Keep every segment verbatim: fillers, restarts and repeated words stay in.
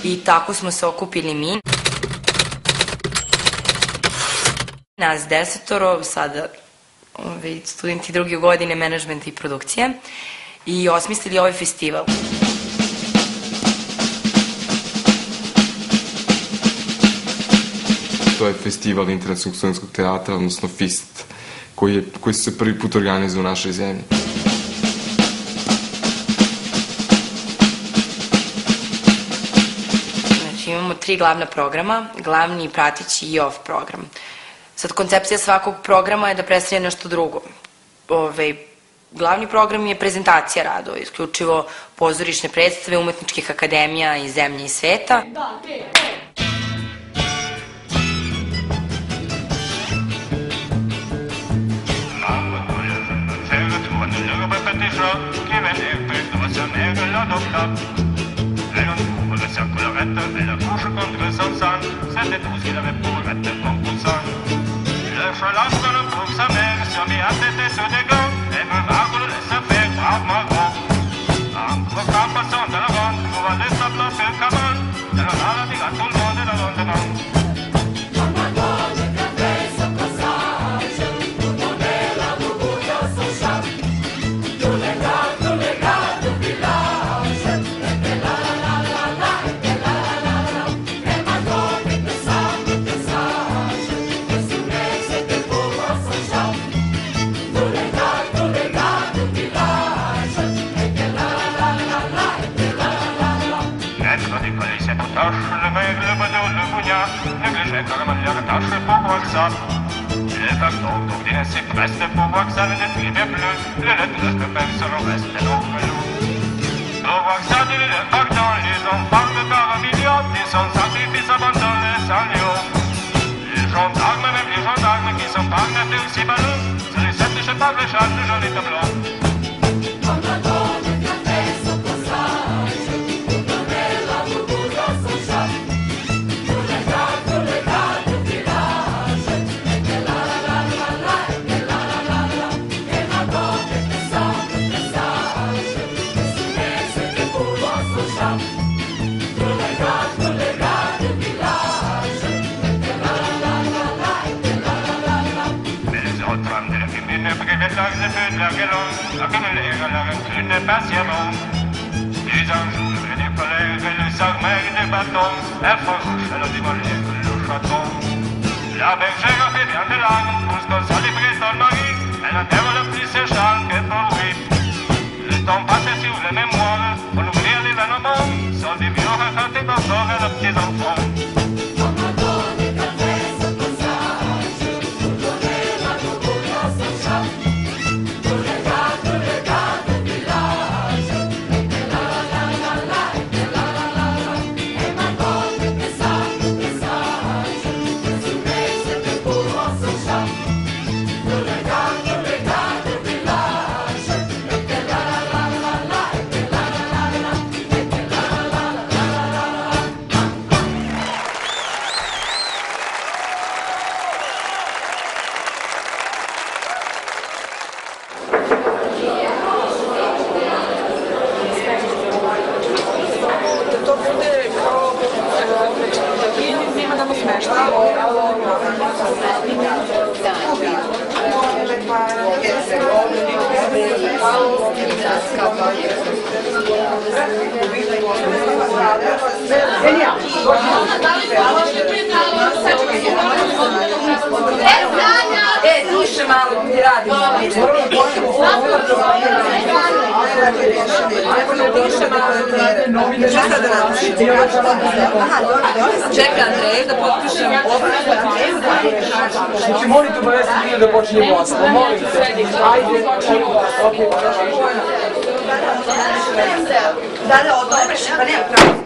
i tako smo se okupili mi. Nas desetoro, sada studenti druge godine menadžmenta i produkcije, i osmislili ovaj festival. To je festival internacionalnog studentskog teatra, odnosno FIST, koji se prvi put organizuje u našoj zemlji. Znači, imamo tri glavna programa, glavni, prateći i off program. Sad, koncepcija svakog programa je da predstavlja nešto drugo. Glavni program je prezentacija radova, isključivo pozorišne predstave umetničkih akademija iz zemlje i sveta. Je lance le pour sa mère sur mes athlètes sur des gants et me marque le laisse faire bravement grand. Entre cas passant dans la ronde, pour aller sa place et cabane, de la râle dit à tout le monde et la ronde devant. Le maigre, le bateau, le bougnat, négligé car ma mère tâche pour voir ça. Les cartons donc bien c'est presque pour voir ça, le défilé bleu, le lettres de pain sur le reste de nos velours. Pour voir ça, du lait pardon, les enfants de Caramillion, ils sont sacrifices abandonnés sans lieu. Les gendarmes, même les gendarmes qui sont pas nés aussi ballons, sur les sept, je sais pas, les chats, le joli tableau. Les feux de la galonde, accumulés à la rancune patiemment. Les anges et des colères et les armères et des bâtons, effarouchent à la démolir le chaton. La bergère a fait bien des larmes, pour ce qu'on s'en livrait dans le mari, elle a développé plus ses charmes que pour lui. Le temps passé sur les mémoires, pour ouvrir les événements, sont des vieux racontés d'enfants et de petits enfants. E, duše malo, mi radimo. Čeka Andrej da potpišem Znači, molite obavesti prije da počinje glasno, molite. Ajde, ok. Da, da, odnovreš, pa nema pravo.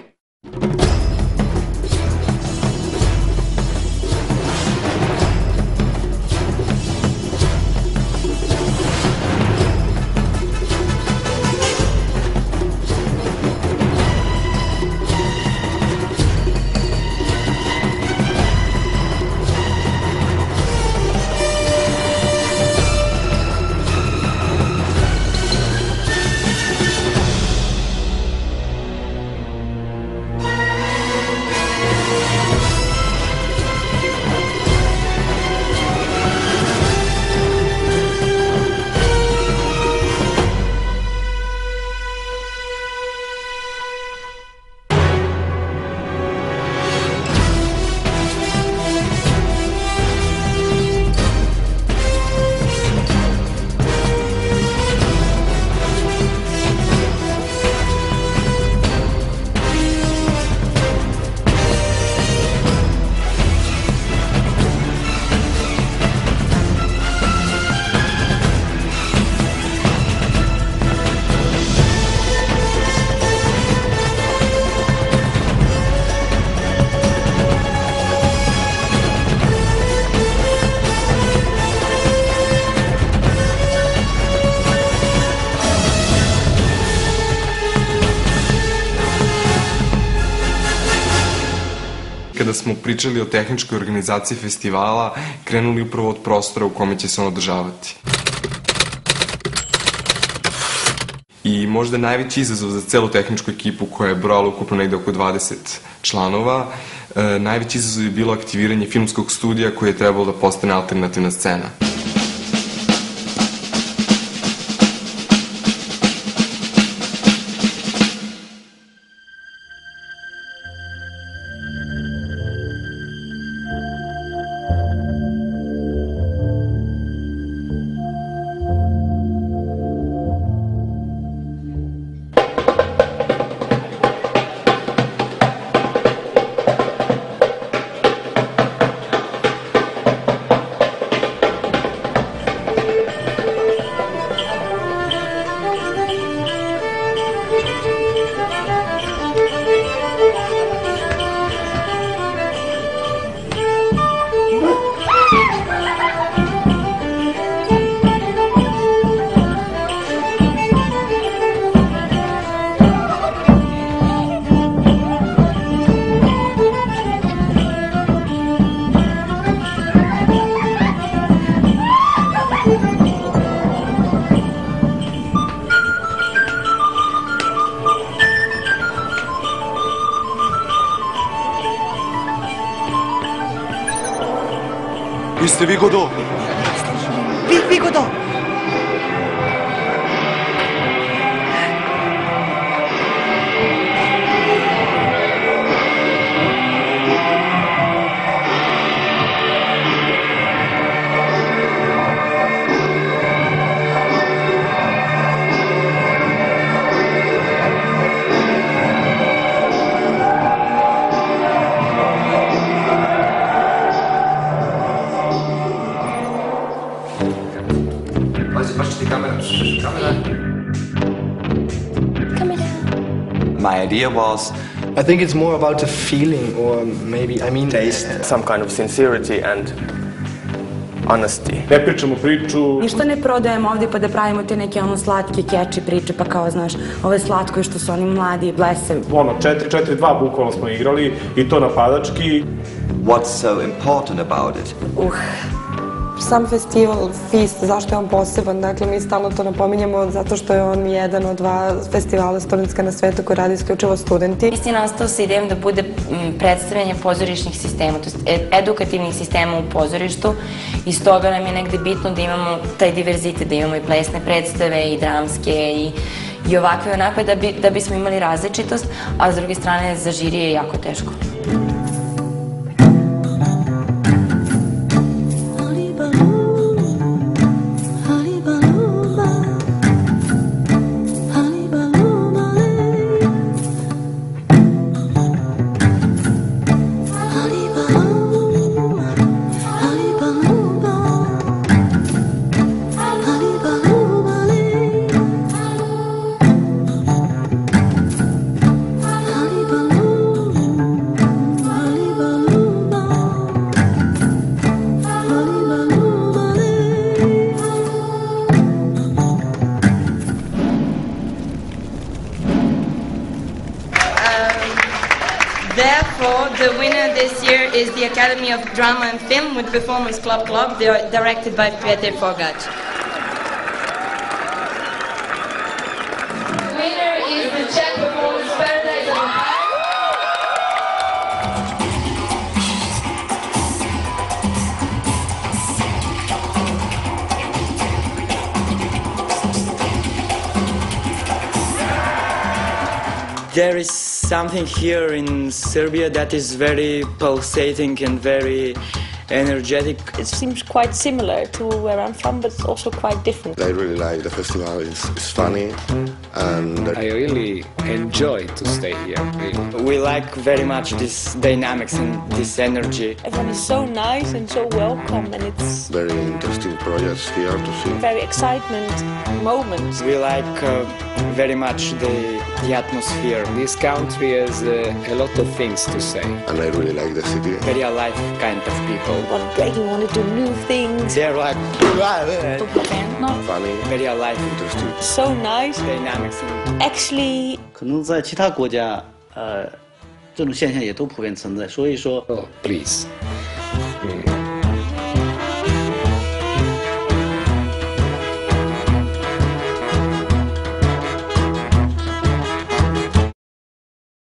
kada smo pričali o tehničkoj organizaciji festivala, krenuli upravo od prostora u kome će se on održavati. I možda najveći izazov za celu tehničku ekipu koja je brojala ukupno negde oko dvadeset članova, e, najveći izazov je bilo aktiviranje filmskog studija koje je trebalo da postane alternativna scena. Vi ste vi Godot? Vi, vi Godot! My idea was, I think it's more about the feeling, or maybe, I mean, taste. Some kind of sincerity and honesty. Ne pričamo priču. Ništa ne prodajemo ovdje pa da pravimo te neke ono slatke keči priče, pa kao, znaš, ovo je slatko i što su oni mladi i blesevi. Ono, četiri četiri dva bukvalno smo igrali i to napadački. What's so important about it? Uh, sam festival, Fist, zašto je on poseban? Dakle, mi stalno to napominjemo zato što je on jedan od dva festivala studentska na svetu koji radi isključivo studenti. Fist je nastao sa idejom da bude predstavljanje pozorišnih sistema, to je edukativnih sistema u pozorištu i stoga nam je negde bitno da imamo taj diverzitet, da imamo i plesne predstave i dramske i i ovakve i onakve da, bi, da bismo imali različitost, a s druge strane za žiri je jako teško. Therefore, the winner this year is the Academy of Drama and Film with Performance Club Club, they are directed by Peter Fogać. The winner is the Czech Performance Paradise of There is something here in Serbia that is very pulsating and very energetic. It seems quite similar to where I'm from, but it's also quite different. I really like the festival. It's, it's funny, and I really enjoy to stay here. Really. We like very much this dynamics and this energy. Everyone is so nice and so welcome, and it's very interesting projects here to see. Very excitement moments. We like uh, very much the, the atmosphere. This country has uh, a lot of things to say. And I really like the city. Very alive kind of people. Want to break, want to do new things. They're like funny, very alive, interesting. So nice, dynamics. Actually, 可能在其他国家，呃， 这种现象也都普遍存在。所以说 Oh, please.